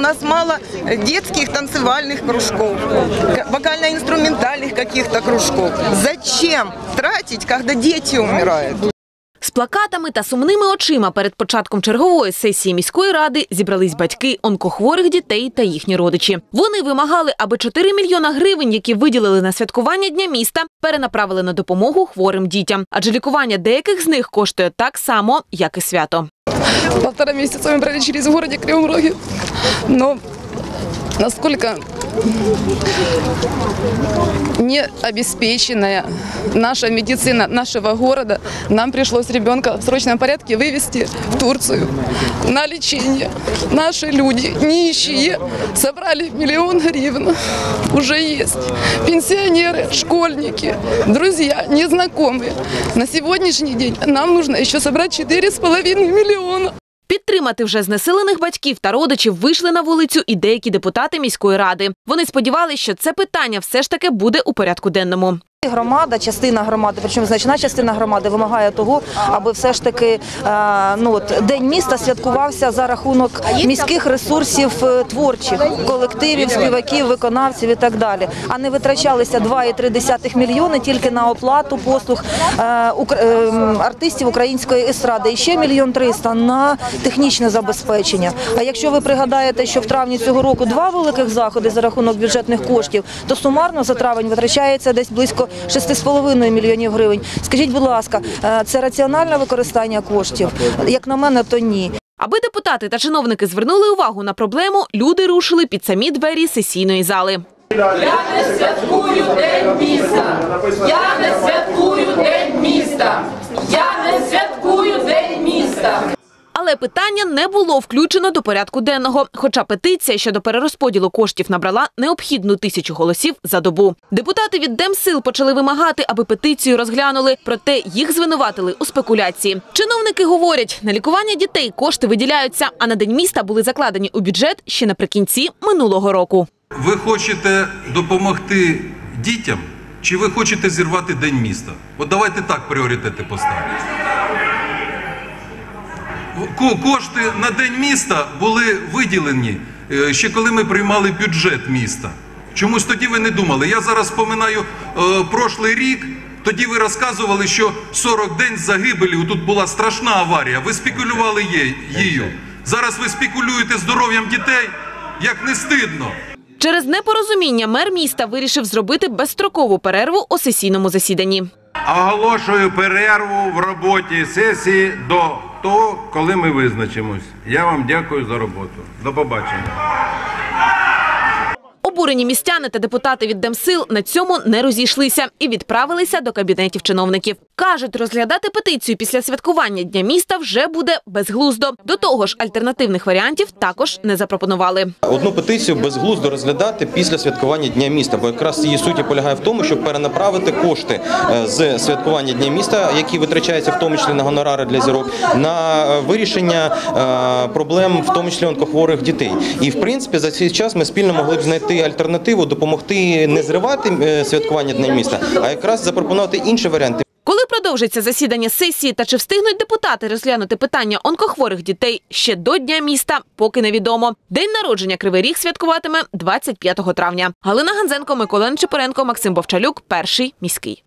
нас мало детских танцевальных кружков, вокально-инструментальных каких-то кружков. Зачем тратить, когда дети умирают? З плакатами та сумними очима перед початком чергової сесії міської ради зібрались батьки онкохворих дітей та їхні родичі. Вони вимагали, аби 4 мільйона гривень, які виділили на святкування Дня міста, перенаправили на допомогу хворим дітям. Адже лікування деяких з них коштує так само, як і свято. 1,5 месяца мы пролечились в городе Кривом Роге, но насколько необеспеченная наша медицина нашего города, нам пришлось ребенка в срочном порядке вывести в Турцию на лечение. Наши люди, нищие, собрали 1 миллион гривен. Уже есть пенсионеры, школьники, друзья, незнакомые. На сегодняшний день нам нужно еще собрать 4,5 миллиона. Підтримати вже знесилених батьків та родичів вийшли на вулицю і деякі депутати міської ради. Вони сподівалися, що це питання все ж таки буде у порядку денному. Громада, частина громади, причому значна частина громади вимагає того, аби все ж таки День міста святкувався за рахунок міських ресурсів творчих, колективів, співаків, виконавців і так далі, а не витрачалися 2,3 мільйони тільки на оплату послуг артистів української естради і ще 1 300 000 на технічне забезпечення. А якщо ви пригадаєте, що в травні цього року 2 великих заходи за рахунок бюджетних коштів, то сумарно за травень витрачається десь близько 6,5 мільйонів гривень. Скажіть, будь ласка, це раціональне використання коштів? Як на мене, то ні. Аби депутати та чиновники звернули увагу на проблему, люди рушили під самі двері сесійної зали. Я не святкую День міста! Я не святкую День міста! Я не святкую День міста! Але питання не було включено до порядку денного, хоча петиція щодо перерозподілу коштів набрала необхідну 1000 голосів за добу. Депутати від Демсил почали вимагати, аби петицію розглянули, проте їх звинуватили у спекуляції. Чиновники говорять, на лікування дітей кошти виділяються, а на День міста були закладені у бюджет ще наприкінці минулого року. Ви хочете допомогти дітям, чи ви хочете зірвати День міста? От давайте так пріоритети поставимо. Кошти на День міста були виділені ще коли ми приймали бюджет міста. Чомусь тоді ви не думали. Я зараз споминаю прошлий рік, тоді ви розказували, що 40 день загибелі, тут була страшна аварія, ви спекулювали її. Зараз ви спекулюєте здоров'ям дітей, як не стидно. Через непорозуміння мер міста вирішив зробити безстрокову перерву у сесійному засіданні. Оголошую перерву в роботі сесії до того, коли ми визначимось. Я вам дякую за роботу. До побачення. Обурені містяни та депутати від Демсил на цьому не розійшлися і відправилися до кабінетів чиновників. Кажуть, розглядати петицію після святкування Дня міста вже буде безглуздо. До того ж, альтернативних варіантів також не запропонували. Одну петицію безглуздо розглядати після святкування Дня міста, бо якраз її суті полягає в тому, щоб перенаправити кошти з святкування Дня міста, які витрачаються в тому числі на гонорари для зірок, на вирішення проблем, в тому числі онкохворих дітей. І, в принципі, за цей час ми спільно могли б знайти альтернативу, допомогти не зривати святкування Дня міста, а якраз запропонувати інші варіанти. Коли продовжиться засідання сесії та чи встигнуть депутати розглянути питання онкохворих дітей ще до Дня міста, поки невідомо. День народження Кривий Ріг святкуватиме 25 травня. Галина Ганзенко, Микола Нечипоренко, Максим Бовчалюк, Перший міський.